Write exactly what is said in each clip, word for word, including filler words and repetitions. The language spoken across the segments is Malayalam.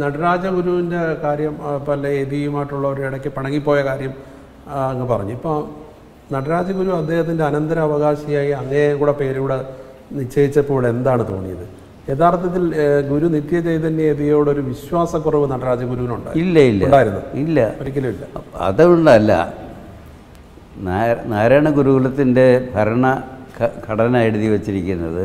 നടരാജഗുരുവിൻ്റെ കാര്യം പല എതിയുമായിട്ടുള്ളവർ ഇടയ്ക്ക് പിണങ്ങിപ്പോയ കാര്യം അങ്ങ് പറഞ്ഞു. ഇപ്പോൾ നടരാജഗുരു അദ്ദേഹത്തിൻ്റെ അനന്തരാവകാശിയായി അങ്ങേ കൂടെ പേരൂടെ നിശ്ചയിച്ചപ്പോൾ എന്താണ് തോന്നിയത്? യഥാർത്ഥത്തിൽ ഗുരു നിത്യചൈതന്യതയോടൊരു വിശ്വാസക്കുറവ് നടരാജഗുരുവിനുണ്ട്? ഇല്ല ഇല്ല ഉണ്ടായിരുന്നു? ഇല്ല, ഒരിക്കലും ഇല്ല. അതുകൊണ്ടല്ല, നാരായണ ഗുരുകുലത്തിൻ്റെ ഭരണ ഘടന എഴുതി വച്ചിരിക്കുന്നത്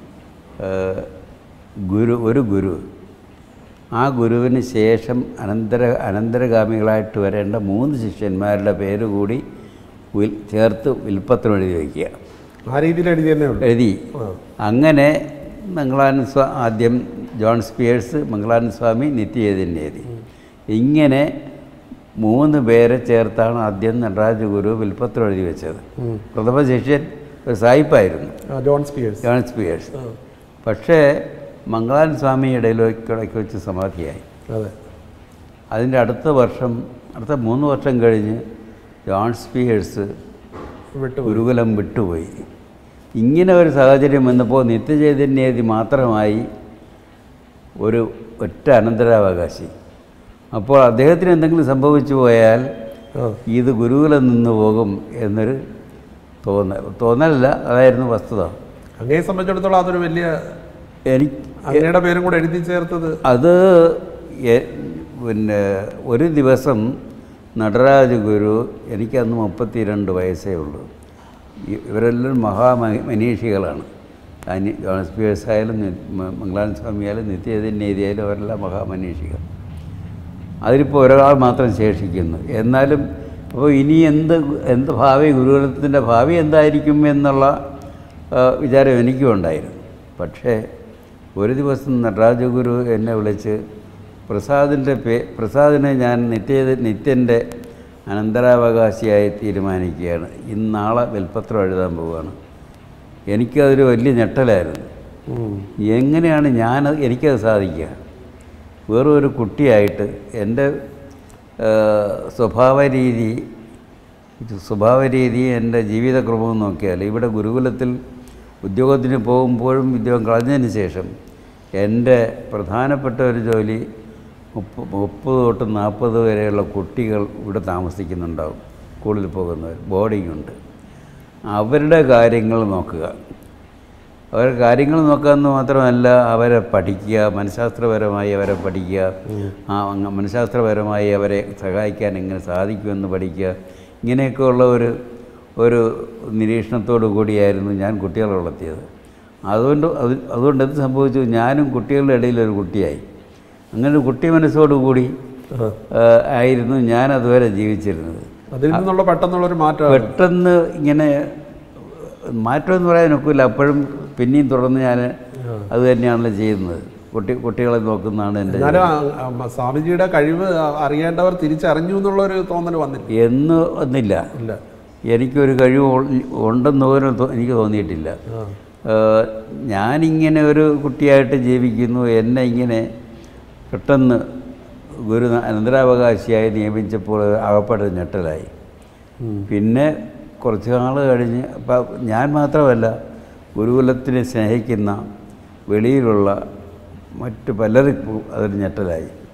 ഗുരു ഒരു ഗുരു, ആ ഗുരുവിന് ശേഷം അനന്തര അനന്തരഗാമികളായിട്ട് വരേണ്ട മൂന്ന് ശിഷ്യന്മാരുടെ പേര് കൂടി ചേർത്ത് വിൽപ്പത്രം എഴുതി വയ്ക്കുക. ആ രീതിയിൽ എഴുതി തന്നെ എഴുതി. അങ്ങനെ മംഗളാനന്ദ സ്വാ ആദ്യം ജോൺ സ്പിയേഴ്സ്, മംഗളാനന്ദ സ്വാമി, നിത്യചൈതന്യതി, ഇങ്ങനെ മൂന്ന് പേരെ ചേർത്താണ് ആദ്യം നടരാജഗുരു വിൽപ്പത്രം എഴുതി വെച്ചത്. പ്രഥമ ശിഷ്യൻ ഒരു സായിപ്പായിരുന്നു, ജോൺ സ്പിയേഴ്സ് ജോൺ സ്പിയേഴ്സ് പക്ഷേ മംഗളാനന്ദ സ്വാമി ഇടയിലേക്ക് വെച്ച് സമാധിയായി. അതെ. അതിൻ്റെ അടുത്ത വർഷം, അടുത്ത മൂന്ന് വർഷം കഴിഞ്ഞ് ജോൺ സ്പിയേഴ്സ് ഗുരുകുലം വിട്ടുപോയി. ഇങ്ങനെ ഒരു സാഹചര്യം വന്നപ്പോൾ നിത്യചൈതന്യതി മാത്രമായി ഒരു ഒറ്റ അനന്തരാവകാശി. അപ്പോൾ അദ്ദേഹത്തിന് എന്തെങ്കിലും സംഭവിച്ചു പോയാൽ ഇത് ഗുരുകുലം നിന്ന് പോകും എന്നൊരു തോന്നൽ തോന്നലല്ല അതായിരുന്നു വസ്തുത. അങ്ങയെ സംബന്ധിച്ചിടത്തോളം അതൊരു വലിയ, എനിക്ക് അങ്ങയുടെ പേരും കൂടെ എഴുതി ചേർത്തത് അത് പിന്നെ ഒരു ദിവസം നടരാജഗുരു, എനിക്കന്ന് മുപ്പത്തി രണ്ട് വയസ്സേ ഉള്ളൂ, ഇവരെല്ലാം മഹാമനീഷികളാണ്. ജോൺ സ്പിയേഴ്സ് ആയാലും മംഗളാനന്ദ സ്വാമി ആയാലും നിത്യചൈതന്യതി ആയാലും അവരെല്ലാം മഹാമനീഷികൾ. അതിലിപ്പോൾ ഒരാൾ മാത്രം ശേഷിക്കുന്നു. എന്നാലും അപ്പോൾ ഇനി എന്ത് എന്ത് ഭാവി, ഗുരുകുലത്തിൻ്റെ ഭാവി എന്തായിരിക്കും എന്നുള്ള വിചാരം എനിക്കും ഉണ്ടായിരുന്നു. പക്ഷേ ഒരു ദിവസം നടരാജഗുരു എന്നെ വിളിച്ച് പ്രസാദിൻ്റെ പേ പ്രസാദിനെ ഞാൻ നിത്യ നിത്യൻ്റെ അനന്തരാവകാശിയായി തീരുമാനിക്കുകയാണ്, ഇന്നാളെ വിൽപ്പത്രം എഴുതാൻ പോവുകയാണ്. എനിക്കതൊരു വലിയ ഞെട്ടലായിരുന്നു. എങ്ങനെയാണ് ഞാൻ എനിക്കത് സാധിക്കുക? വേറെ ഒരു കുട്ടിയായിട്ട് എൻ്റെ സ്വഭാവ രീതി സ്വഭാവ രീതി എൻ്റെ ജീവിതക്രമവും നോക്കിയാൽ ഇവിടെ ഗുരുകുലത്തിൽ ഉദ്യോഗത്തിന് പോകുമ്പോഴും ഉദ്യോഗം കളഞ്ഞതിന് ശേഷം എൻ്റെ പ്രധാനപ്പെട്ട ഒരു ജോലി മുപ്പ മുപ്പത് തൊട്ട് നാൽപ്പത് വരെയുള്ള കുട്ടികൾ ഇവിടെ താമസിക്കുന്നുണ്ടാവും, സ്കൂളിൽ പോകുന്നവർ, ബോർഡിംഗ് ഉണ്ട്. അവരുടെ കാര്യങ്ങൾ നോക്കുക, അവരുടെ കാര്യങ്ങൾ നോക്കാമെന്ന് മാത്രമല്ല അവരെ പഠിക്കുക, മനഃശാസ്ത്രപരമായി അവരെ പഠിക്കുക, ആ മനഃശാസ്ത്രപരമായി അവരെ സഹായിക്കാൻ എങ്ങനെ സാധിക്കുമെന്ന് പഠിക്കുക. ഇങ്ങനെയൊക്കെയുള്ള ഒരു ഒരു നിരീക്ഷണത്തോടു കൂടിയായിരുന്നു ഞാൻ കുട്ടികളെ വളർത്തിയത്. അതുകൊണ്ട് അത് അതുകൊണ്ട് എന്ത് സംഭവിച്ചു, ഞാനും കുട്ടികളുടെ ഇടയിലൊരു കുട്ടിയായി. അങ്ങനെ ഒരു കുട്ടി മനസ്സോടുകൂടി ആയിരുന്നു ഞാൻ അതുവരെ ജീവിച്ചിരുന്നത്. അതിൽ നിന്നുള്ള പെട്ടെന്നുള്ളൊരു മാറ്റം, പെട്ടെന്ന് ഇങ്ങനെ മാറ്റമെന്ന് പറയാൻ ഒക്കില്ല. അപ്പോഴും പിന്നെയും തുടർന്ന് ഞാൻ അത് തന്നെയാണല്ലോ ചെയ്യുന്നത്, കുട്ടി കുട്ടികളെ നോക്കുന്നതാണ് എൻ്റെ. സ്വാമിജിയുടെ കഴിവ് അറിയേണ്ടവർ തിരിച്ചറിഞ്ഞു എന്നുള്ളൊരു തോന്നൽ വന്നില്ല എന്ന് വന്നില്ല. ഇല്ല, എനിക്കൊരു കഴിവ് ഉണ്ടെന്ന് പോലും എനിക്ക് തോന്നിയിട്ടില്ല. ഞാനിങ്ങനെ ഒരു കുട്ടിയായിട്ട് ജീവിക്കുന്നു, എന്നെ ഇങ്ങനെ പെട്ടെന്ന് ഗുരു അനന്തരാവകാശിയായി നിയമിച്ചപ്പോൾ അകപ്പെട്ട ഞെട്ടലായി. പിന്നെ കുറച്ച് നാൾ കഴിഞ്ഞ് അപ്പം ഞാൻ മാത്രമല്ല, ഗുരുകുലത്തിനെ സ്നേഹിക്കുന്ന വെളിയിലുള്ള മറ്റ് പലർക്കും അതൊരു ഞെട്ടലായി.